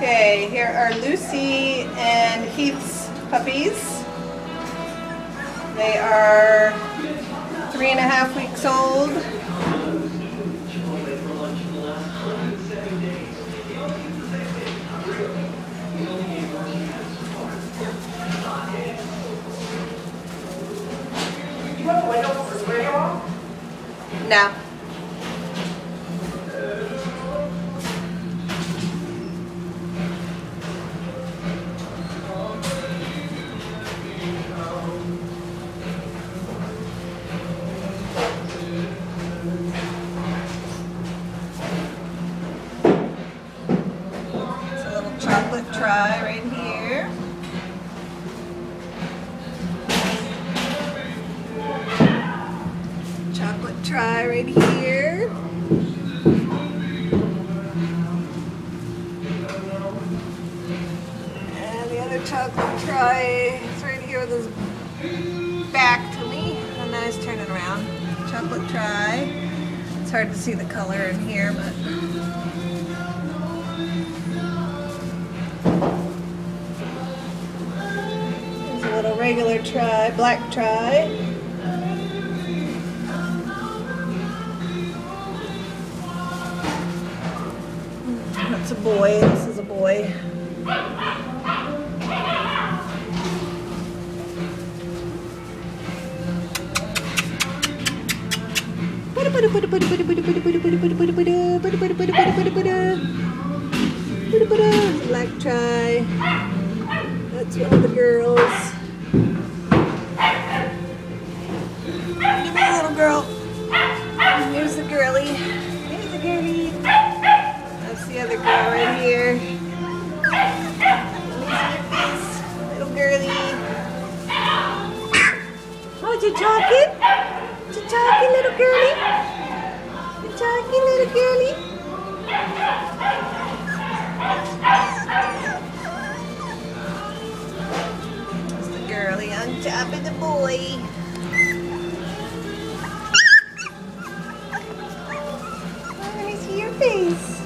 Okay, here are Lucy and Heath's puppies. They are 3.5 weeks old. Do you have a window for the radio off? No. It's a little chocolate try right here. Chocolate try right here. And the other chocolate try is right here with his back to me. And now he's turning around. Chocolate try. It's hard to see the color in here, but there's a little regular try, black try. That's a boy. This is a boy. Black try. That's one of the girls. Give me a little girl. Here's the girly. Here's the girly. That's the other girl right here. Let me see your face, little girly. Oh, you talking? You talking, little girly? You talking, little girly? That's the girly on top of the boy. Let me see your face.